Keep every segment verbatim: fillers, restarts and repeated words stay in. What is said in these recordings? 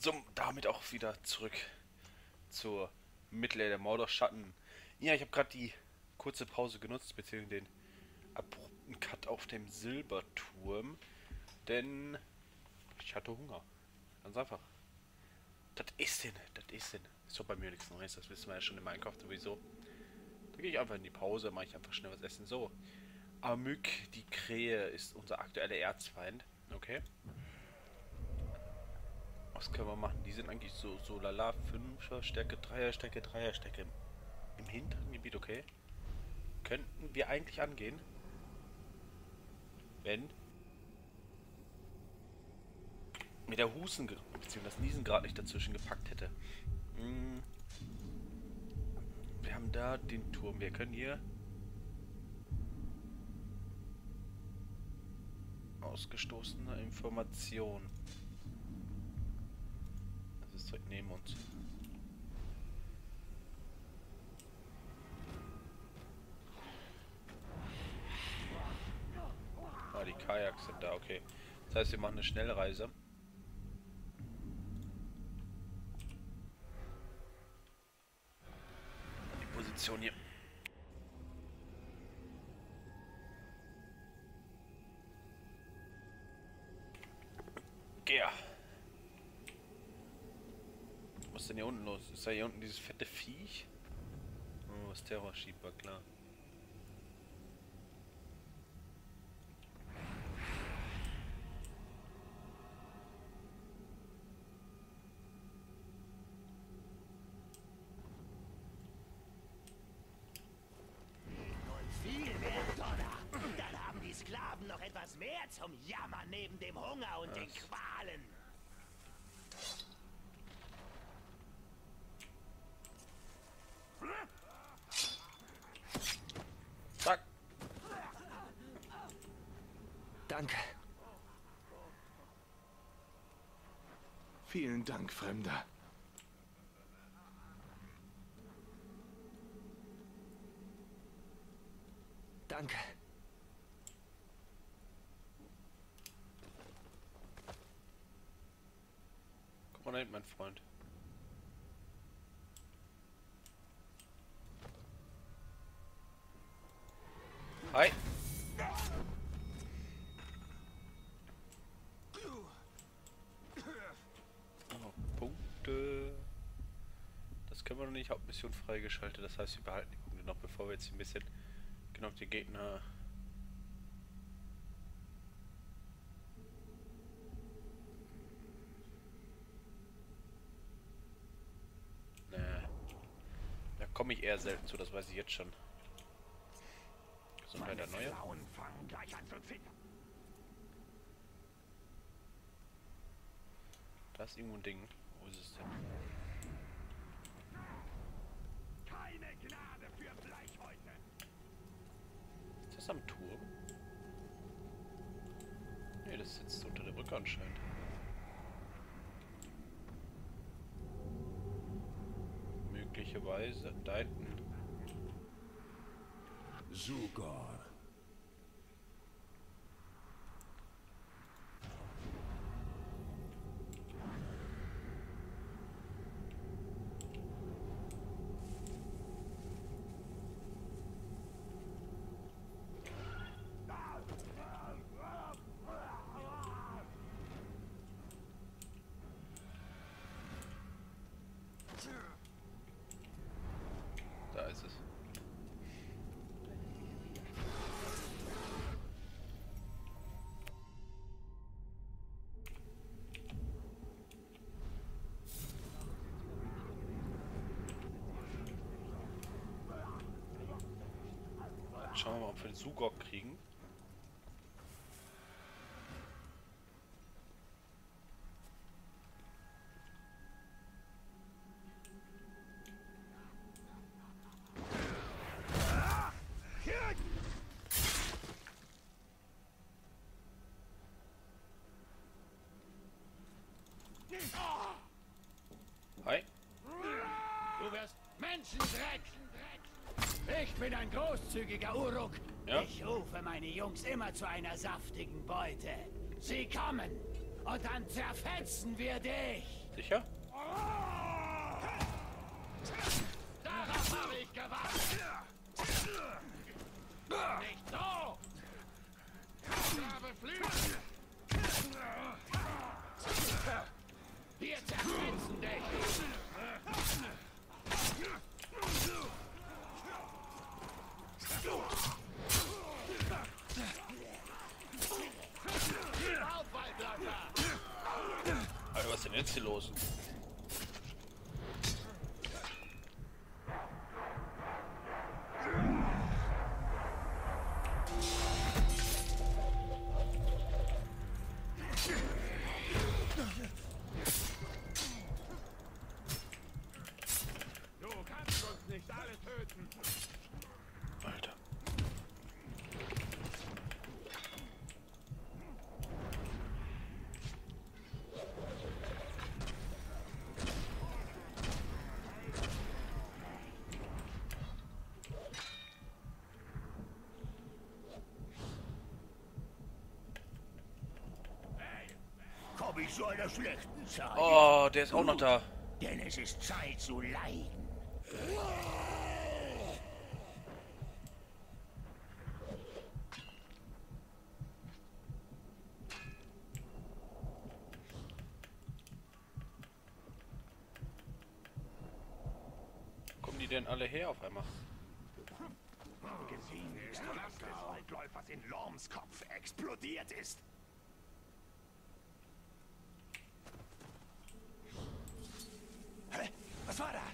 So, damit auch wieder zurück zur Mittelerde der Mordor-Schatten. Ja, ich habe gerade die kurze Pause genutzt, beziehungsweise den abrupten Cut auf dem Silberturm, denn ich hatte Hunger. Ganz einfach. Das ist denn, das ist denn. Ist doch bei mir nichts Neues, das wissen wir ja schon in Minecraft sowieso. Da gehe ich einfach in die Pause, mache ich einfach schnell was essen. So, Amyk, die Krähe, ist unser aktueller Erzfeind. Okay. Was können wir machen? Die sind eigentlich so, so lala, fünfer Stärke, dreier Stärke, dreier Stärke. Im hinteren Gebiet, okay. Könnten wir eigentlich angehen, wenn mir der Husten bzw. das Niesengrad nicht dazwischen gepackt hätte. Hm. Wir haben da den Turm. Wir können hier ausgestoßene Information. Das ist direkt neben uns. Ah, die Kajaks sind da, okay. Das heißt, wir machen eine Schnellreise. Die Position hier. Geh. Was ist denn hier unten los? Ist da hier unten dieses fette Viech? Oh, was Terror-Schieber, klar. Viel mehr Donner. Und dann haben die Sklaven noch etwas mehr zum Jammern neben dem Hunger und den Qualen. Zack. Danke. Vielen Dank, Fremder. Danke. Guck mal da hinten, mein Freund. Hi. Oh, Punkte. Das können wir noch nicht. Hauptmission freigeschaltet. Das heißt, wir behalten die Punkte noch, bevor wir jetzt ein bisschen genau die Gegner. Nee. Da komme ich eher selten zu, das weiß ich jetzt schon. Gesundheit der Neue. Da ist irgendwo ein Ding. Wo ist es denn? Keine Gnade für Bleichhäute. Ist das am Turm? Ne, das sitzt unter der Brücke anscheinend. Möglicherweise da hinten. Sugor. Da ist es. Schauen wir mal, ob wir den Sugok kriegen. Hi. Du wirst Menschendreck. Ich bin ein großzügiger Uruk. Ja? Ich rufe meine Jungs immer zu einer saftigen Beute. Sie kommen und dann zerfetzen wir dich. Sicher? Darauf habe ich gewartet. Nicht so! Sklave flüchten! Wir zerfetzen dich! Alter, was ist denn jetzt hier los? Du kannst uns nicht alle töten! Alter. Komm ich zu einer schlechten Zeit? Oh, der ist auch noch da. Denn es ist Zeit zu leiden. Kommen die denn alle her auf einmal? Gesehen ist, dass des Waldläufers in Lorms Kopf explodiert ist. Hä? Was war das?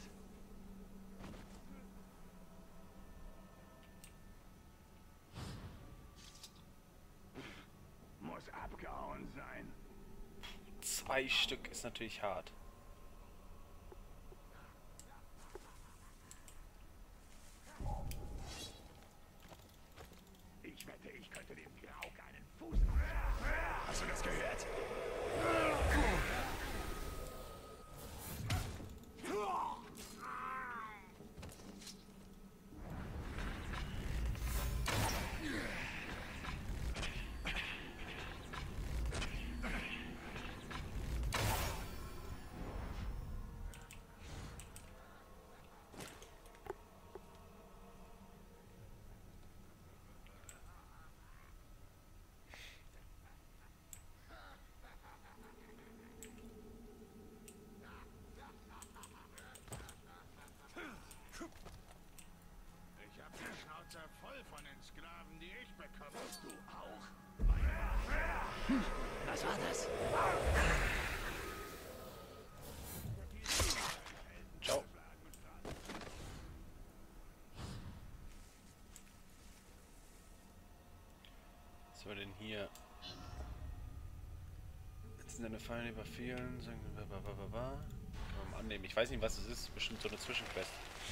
Muss abgehauen sein. Zwei Stück ist natürlich hart. Ich wette, ich könnte dem Grauk einen Fuß... Hast du das gehört? Ich hab die Schnauze voll von den Sklaven, die ich bekomme. Du auch? Was war das? Ciao. Was haben wir denn hier? Jetzt sind eine Fallen überfehlen. Sagen wir, ba, ba, ba, ba. Kann man mal annehmen. Ich weiß nicht, was es ist. Bestimmt so eine Zwischenquest.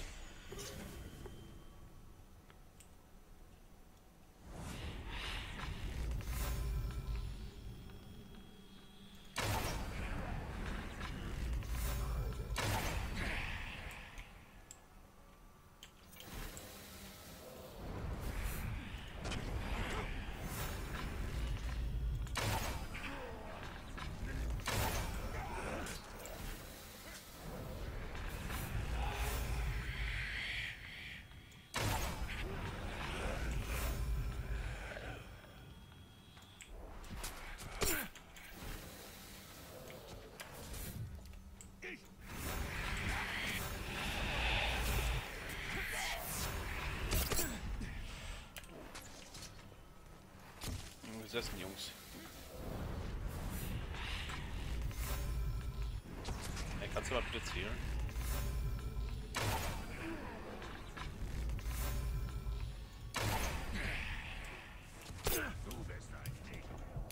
Gesessen, Jungs. Hey, kannst du mal bitte zählen? Du bist ein Dick.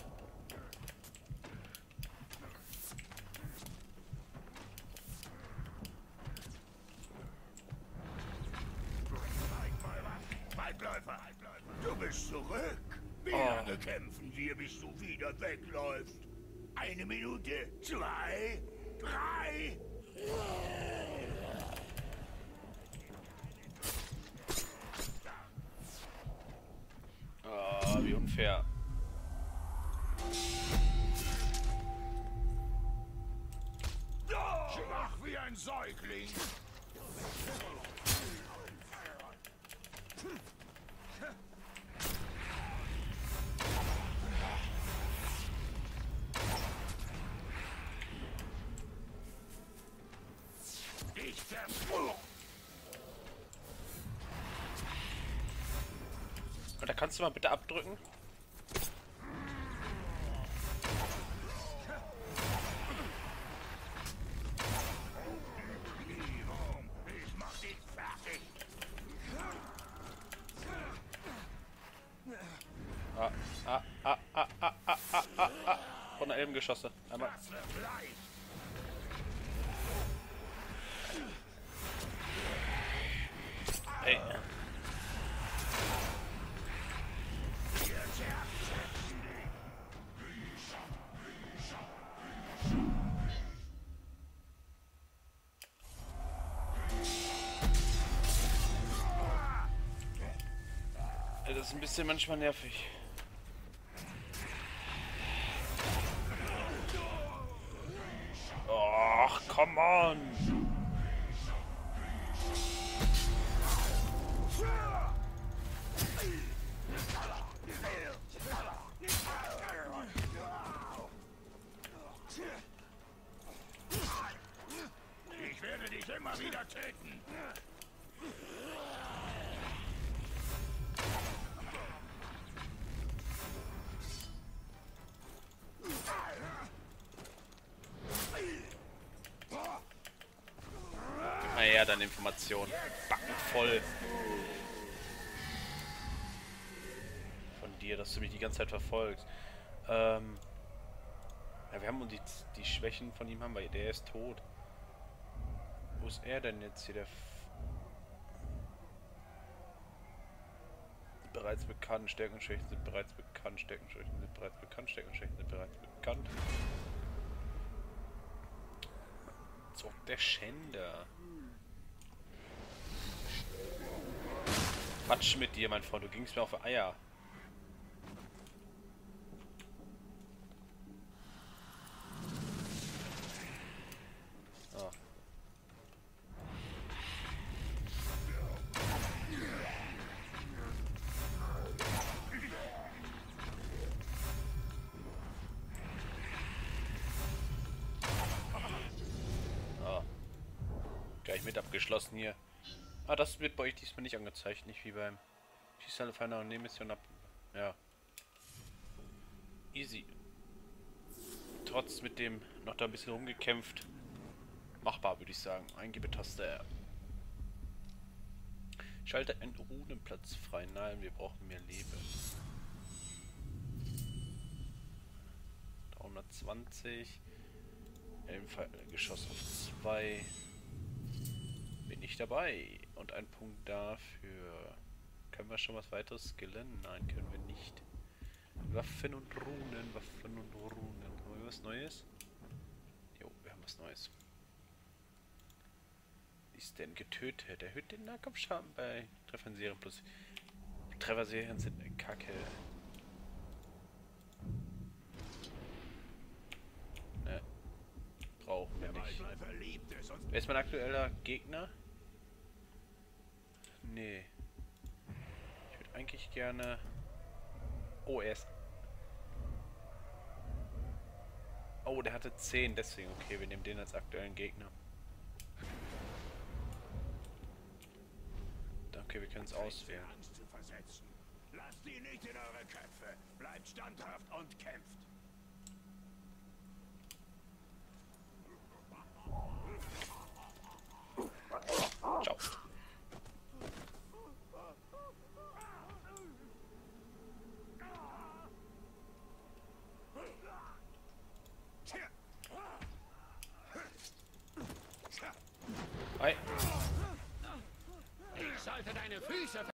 Waldläufer, du bist zurück. Wie Oh. lange kämpfen wir, bis du wieder wegläufst? Eine Minute, zwei, drei. Ah, wie unfair. ein Säugling. Ich verfluche. Und da kannst du mal bitte abdrücken. Ich mach dich fertig. Ah, ah, ah, ah, ah, ah, ah, ah, ah. Von der Elbengeschosse. Einmal. Das wird leicht. Ey. Das ist ein bisschen manchmal nervig. Och, come on! Ich werde dich immer wieder töten. Gib mal her, deine Informationen. Backen voll. Von dir, dass du mich die ganze Zeit verfolgst. Ähm. Ja, wir haben uns die, die Schwächen von ihm haben wir. Der ist tot. Wo ist er denn jetzt hier? Der F bereits bekannt. Stärken und Schwächen sind bereits bekannt. Stärken und Schwächen sind bereits bekannt. Stärken und Schwächen sind bereits bekannt. So, der Schänder. Quatsch mit dir, mein Freund. Du gingst mir auf die Eier. Ah. Ah. Gleich mit abgeschlossen hier. Ah, das wird bei euch diesmal nicht angezeigt, nicht wie beim Schießhalle feiner und Mission ab. Ja. Easy. Trotz mit dem noch da ein bisschen rumgekämpft. Machbar, würde ich sagen. Eingibetaste R. Schalte einen Runenplatz frei. Nein, wir brauchen mehr Leben. dreihundertzwanzig. Elbengeschoss auf zwei. Bin ich dabei. Und ein Punkt dafür. Können wir schon was weiteres skillen? Nein, können wir nicht. Waffen und Runen, Waffen und Runen. Haben wir was Neues? Jo, wir haben was Neues. Ist denn getötet? Erhöht den Nahkampfschaden bei Trefferserien plus. Trefferserien sind eine Kacke. Ne. Brauchen wir nicht. Wer ist mein aktueller Gegner? Nee. Ich würde eigentlich gerne... Oh, er ist... Oh, der hatte zehn, deswegen. Okay, wir nehmen den als aktuellen Gegner. Okay, wir können es auswählen. Angst zu versetzen. Lasst ihn nicht in eure Köpfe. Bleibt standhaft und kämpft. Ciao. Hi. Ich sollte deine Füße